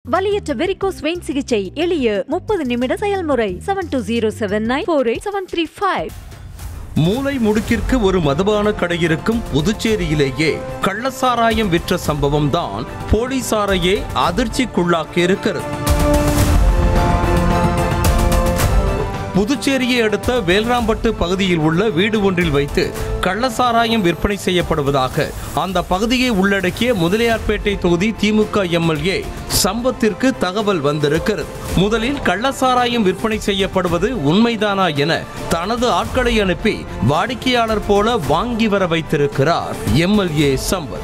வலியற்ற varicose vein சிகிச்சை எளிய 30 நிமிட செயல்முறை 7209487335. மூலை முடுக்கிற்கு ஒரு மதுபான கடை இருக்கும் புதுச்சேரியிலேயே கள்ளசாராயம் விற்ற சம்பவம் தான் போலீசாரையே அதிர்ச்சிக்குள்ளாக்கி இருக்கிறது. புதுச்சேரியை அடுத்த வேல்ராம்பட்டு பகுதியில் உள்ள வீடு ஒன்றில் வைத்து கள்ளசாராயம் விற்பனை செய்யப்படுவதாக அந்த பகுதியை உள்ளடக்கிய முதலியார்பேட்டை தொகுதி திமுக எம்எல்ஏ சம்பத்திற்கு தகவல் வந்திருக்கிறது. முதலில் கள்ளசாராயம் விற்பனை செய்யப்படுவது உண்மைதானா என தனது ஆட்களை அனுப்பி வாடிக்கையாளர் போல வாங்கி வர வைத்திருக்கிறார் எம்எல்ஏ சம்பத்.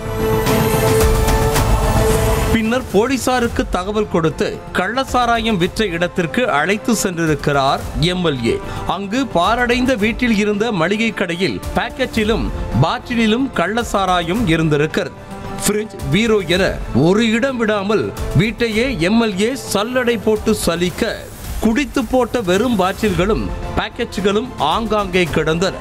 பின்னர் போலீசாருக்கு தகவல் கொடுத்து கள்ளசாராயம் விற்ற இடத்திற்கு அழைத்து சென்றிருக்கிறார் எம்எல்ஏ. அங்கு பாரடைந்த வீட்டில் இருந்த மளிகை கடையில் பாக்கெட்டிலும் பாட்டிலும் கள்ளசாராயம் இருந்திருக்கிறது. ஃப்ரிட்ஜ், பீரோ என ஒரு இடம் விடாமல் வீட்டையே எம்எல்ஏ சல்லடை போட்டு சலிக்க குடித்து போட்ட வெறும் பாட்டில்களும் பாக்கெட்டுகளும் ஆங்காங்கே கிடந்தன.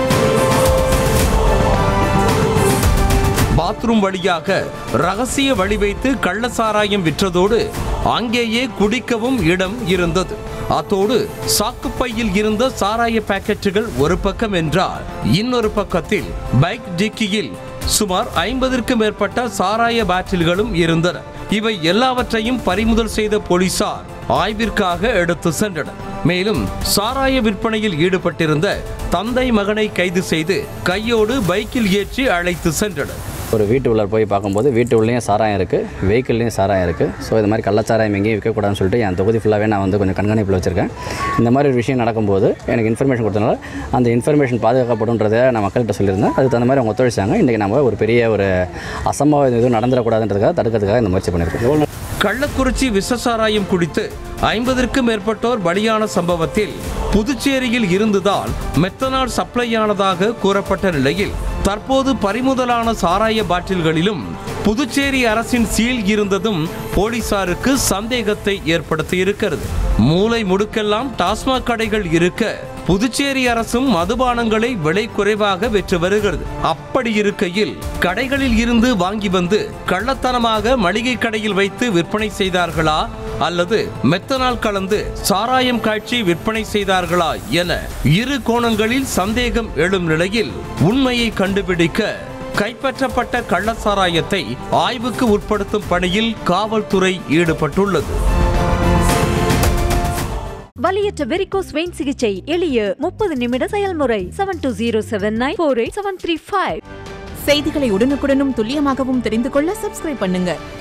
பாத்ரூம் வழியாக ரகசிய வழி வைத்து கள்ளசாராயம் விற்றதோடு அங்கேயே குடிக்கவும் இடம் இருந்தது. அத்தோடு சாக்குப்பையில் இருந்த சாராய பாக்கெட்டுகள் ஒரு பக்கம் என்றால் இன்னொரு பக்கத்தில் பைக் டிக்கியில் சுமார் 50க்கும் மேற்பட்ட சாராய பாட்டில்களும் இருந்தன. இவை எல்லாவற்றையும் பறிமுதல் செய்த போலீசார் ஆய்விற்காக எடுத்து சென்றனர். மேலும் சாராய விற்பனையில் ஈடுபட்டிருந்த தந்தை மகனை கைது செய்து கையோடு பைக்கில் ஏற்றி அழைத்து சென்றனர். ஒரு வீட்டு உள்ளே போய் பார்க்கும்போது வீட்டு உள்ளேயும் சாராயம் இருக்குது, வெஹிக்கிள்லேயும் சாராயம் இருக்குது. ஸோ இது மாதிரி கள்ளச்சாராயம் எங்கேயும் விற்கக்கூடாதுன்னு சொல்லிட்டு என் தொகுதி ஃபுல்லாகவே நான் வந்து கொஞ்சம் கண்காணிப்பில் வச்சுருக்கேன். இந்த மாதிரி ஒரு விஷயம் நடக்கும்போது எனக்கு இன்ஃபர்மேஷன் கொடுத்தனால அந்த இன்ஃபர்மேஷன் பாதுகாக்கப்படுன்றதை நான் மக்கள்கிட்ட சொல்லியிருந்தேன். அதுக்கு தகுந்த மாதிரி அவங்க ஒத்துழைச்சாங்க. இன்றைக்கி நம்ம ஒரு பெரிய ஒரு அசம்பாவிதம் எதுவும் நடந்துடக்கூடாதுன்றதுக்காக தடுக்கிறதுக்காக இந்த முயற்சி பண்ணியிருக்கோம். கள்ளக்குறிச்சி விஷசாராயம் குடித்து 50க்கும் மேற்பட்டோர் பலியான சம்பவத்தில் புதுச்சேரியில் இருந்துதான் மெத்தனால் சப்ளையானதாக கூறப்பட்ட நிலையில் தற்போது பறிமுதலான சாராய பாட்டில்களிலும் புதுச்சேரி அரசின் சீல் இருந்ததும் போலீசாருக்கு சந்தேகத்தை ஏற்படுத்தி இருக்கிறது. மூலை முடுக்கெல்லாம் டாஸ்மாக் கடைகள் இருக்க புதுச்சேரி அரசும் மதுபானங்களை விலை குறைவாக விற்று வருகிறது. அப்படி இருக்கையில் கடைகளில் இருந்து வாங்கி வந்து கள்ளத்தனமாக மளிகை கடையில் வைத்து விற்பனை செய்தார்களா அல்லது மெத்தனால் கலந்து சாராயம் காய்ச்சி விற்பனை செய்தார்களா என இரு கோணங்களில் சந்தேகம் எழும் நிலையில் உண்மையை கண்டுபிடிக்க கைப்பற்றப்பட்ட கள்ளசாராயத்தை ஆய்வுக்கு உட்படுத்தும் பணியில் காவல்துறை ஈடுபட்டுள்ளது. வலியற்ற வெரிகோஸ் வெயின் சிகிச்சை எளிய 30 நிமிட செயல்முறை 7209487335. செய்திகளை உடனுக்குடனும் துல்லியமாகவும் தெரிந்து கொள்ள சப்ஸ்கிரைப் பண்ணுங்க.